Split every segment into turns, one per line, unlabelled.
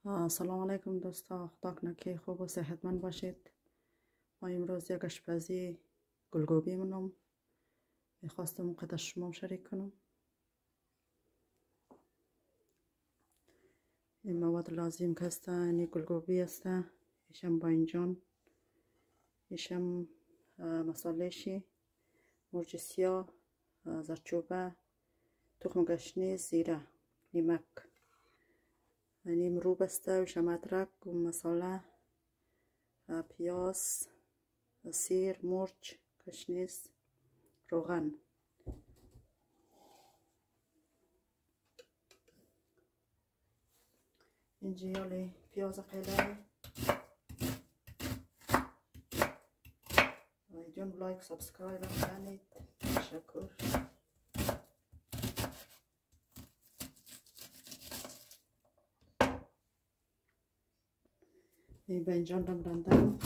سلام علیکم دوستا، خدا کنه که خوب و صحتمند باشید. ما امروز یک آشپزی گلگوبی منم میخواستم قدر شما شریک کنم. این مواد لازم که است این گلگوبی است، ایشم باینجان، ایشم مسالهشی، مرچ سیاه، زردچوبه، تخم گشنیز، زیره، نمک، نیم روب است، ایشم ادرک و مساله، پیاز، سیر، مرچ، گشنیز، روغن. اینجا یالی پیاز قیله ویدیون لایک سابسکرایب کنید. تشکر. این بنجان رو براندم.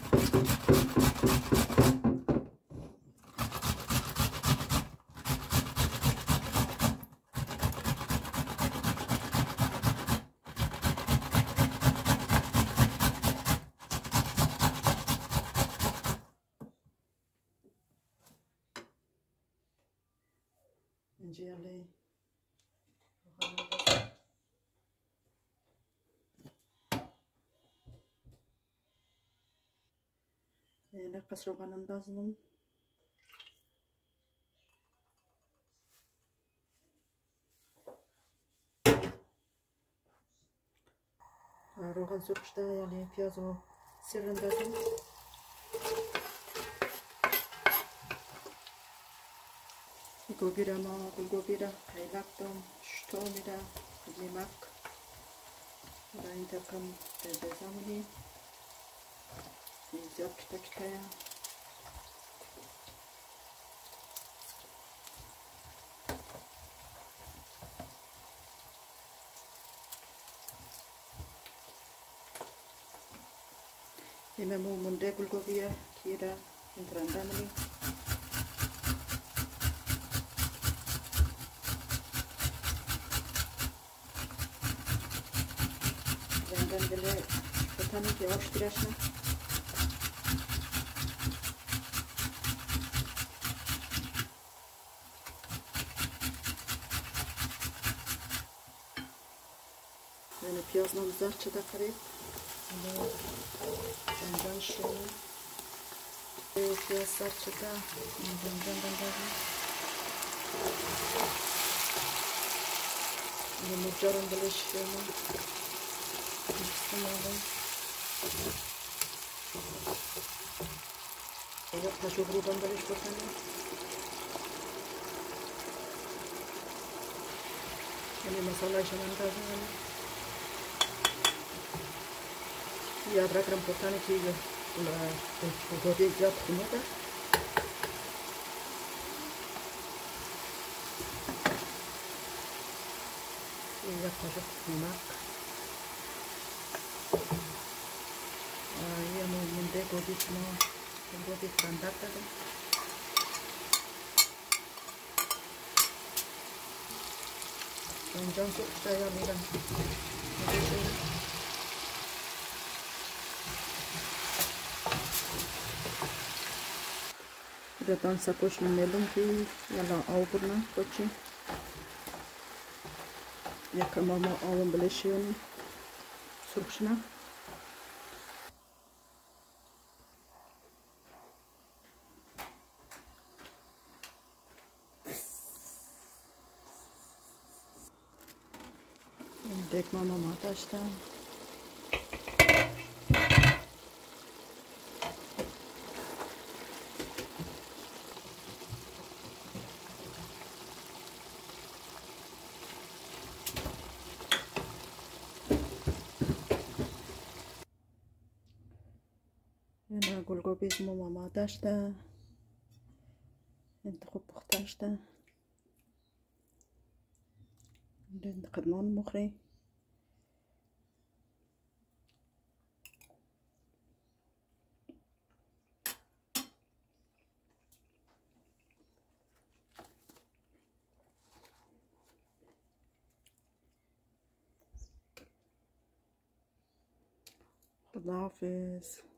اینجا یالی این قصر روغن اندازم. روغن سرخ شده، یعنی پیاز و سیر اندازم. گوبی را ما گلگوبی را قیلک دم شتا میده نمک را این تکم بزنیم. زیاد کتا کتایا این مو منده گلگوبیه که را این ترنده منی رندن دله بطنی که آش دیرشن. این پیاز نام زرد شده قریب زنجان شد. پیاز زرد شده زنجان بندازیم. این مرجارم بلش کنم. یک قاشق روغن بلش بکنیم. این مساله‌اش رو اندازیم. یه ادرک رو بکنیم که گلگوبی زیاد خونده. یک قاشق نمک. یه مونده گوبی شما گلگوبی فرنده دادم. بنجان سرخ شده یا میرم دادان سکوش نمیلم که یلا آو برنم کچی یک ماما آوم بلشیونی سرخ شنه. دیک ماما ما داشتم. این گلگوبی ماما ما داشته. این خوب پخته شده. این قدمان مخری. خداحافظ.